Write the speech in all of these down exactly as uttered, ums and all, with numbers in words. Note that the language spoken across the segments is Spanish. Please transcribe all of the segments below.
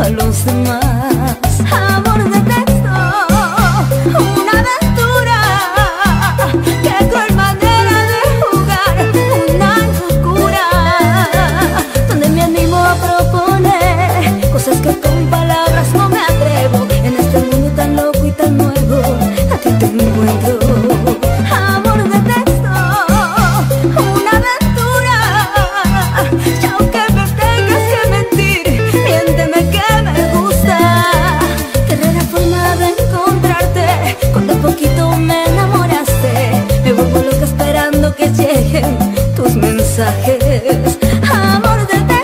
a los demás. Amor de texto, una aventura, qué cruel manera de jugar, una locura, donde me animo a proponer cosas que con palabras no me atrevo. En este mundo tan loco y tan nuevo, a ti te encuentro. Amor de texto, una aventura, y aunque me tengas que mentir, miénteme que me gusta. Qué rara forma de encontrarte, cuando poquito me enamoraste. Me vuelvo loca esperando que lleguen tus mensajes. Amor de texto.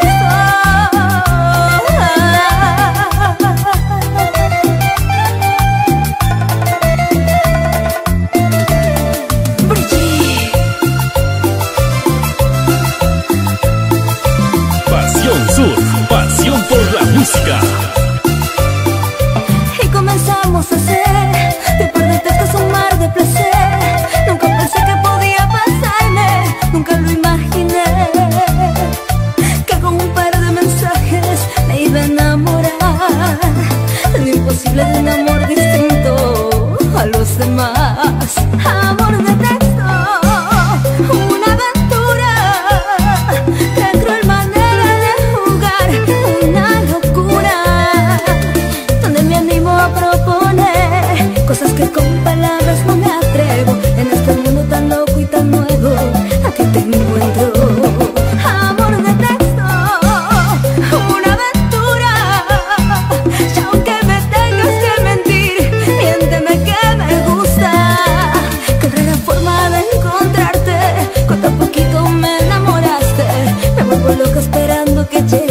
Pasión Sur, pasión por la música. Y comenzamos a hacer de par de textos un mar de placer. Nunca pensé que podía pasarme, nunca lo imaginé, que con un par de mensajes me iba a enamorar de lo imposible de un amor distinto a los demás. Amor de texto, una aventura, qué cruel manera de jugar, una locura, donde me animo a proponer cosas que con palabras no me atrevo. En este mundo tan loco y tan nuevo, a ti te encuentro. Amor de texto, una aventura, y aunque me tengas que mentir, miénteme que me gusta. Qué rara forma de encontrarte, cuando poquito me enamoraste. Me vuelvo loca esperando que llegue